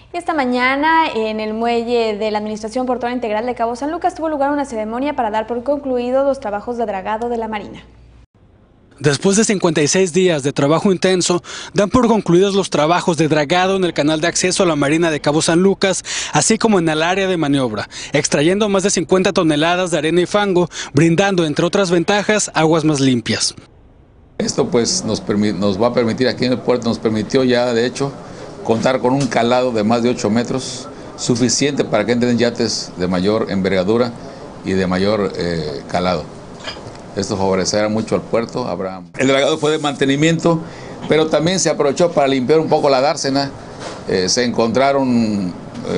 Y esta mañana en el muelle de la Administración Portuaria Integral de Cabo San Lucas tuvo lugar una ceremonia para dar por concluidos los trabajos de dragado de la Marina. Después de 56 días de trabajo intenso, dan por concluidos los trabajos de dragado en el canal de acceso a la Marina de Cabo San Lucas, así como en el área de maniobra, extrayendo más de 50 toneladas de arena y fango, brindando, entre otras ventajas, aguas más limpias. Esto pues nos va a permitir, aquí en el puerto nos permitió ya de hecho contar con un calado de más de 8 metros, suficiente para que entren yates de mayor envergadura y de mayor calado. Esto favorecerá mucho al puerto. El dragado fue de mantenimiento, pero también se aprovechó para limpiar un poco la dársena. Se encontraron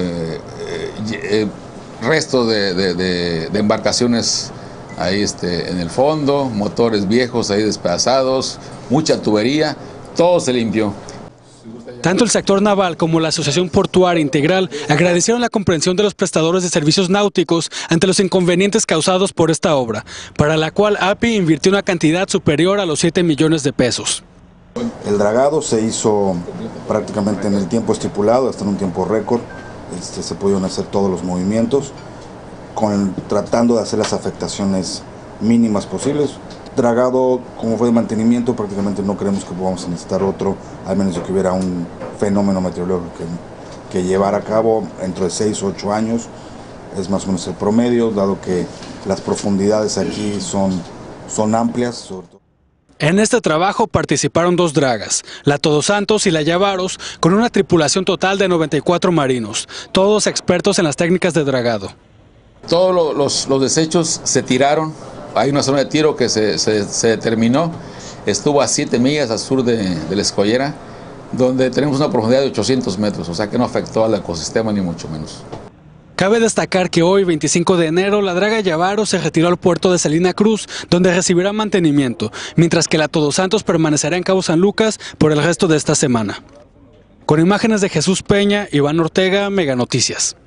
restos de embarcaciones ahí en el fondo, motores viejos ahí despedazados, mucha tubería, todo se limpió. Tanto el sector naval como la Asociación Portuaria Integral agradecieron la comprensión de los prestadores de servicios náuticos ante los inconvenientes causados por esta obra, para la cual API invirtió una cantidad superior a los 7 millones de pesos. El dragado se hizo prácticamente en el tiempo estipulado, hasta en un tiempo récord. Se pudieron hacer todos los movimientos, tratando de hacer las afectaciones mínimas posibles. Dragado, como fue de mantenimiento, prácticamente no creemos que podamos necesitar otro, al menos de que hubiera un fenómeno meteorológico que llevar a cabo dentro de 6 o 8 años. Es más o menos el promedio, dado que las profundidades aquí son amplias. Sobre todo. En este trabajo participaron 2 dragas, la Todos Santos y la Yavaros, con una tripulación total de 94 marinos, todos expertos en las técnicas de dragado. Todos los desechos se tiraron. Hay una zona de tiro que se determinó, estuvo a 7 millas al sur de la Escollera, donde tenemos una profundidad de 800 metros, o sea que no afectó al ecosistema ni mucho menos. Cabe destacar que hoy, 25 de enero, la draga Yavaro se retiró al puerto de Salina Cruz, donde recibirá mantenimiento, mientras que la Todos Santos permanecerá en Cabo San Lucas por el resto de esta semana. Con imágenes de Jesús Peña, Iván Ortega, Mega Noticias.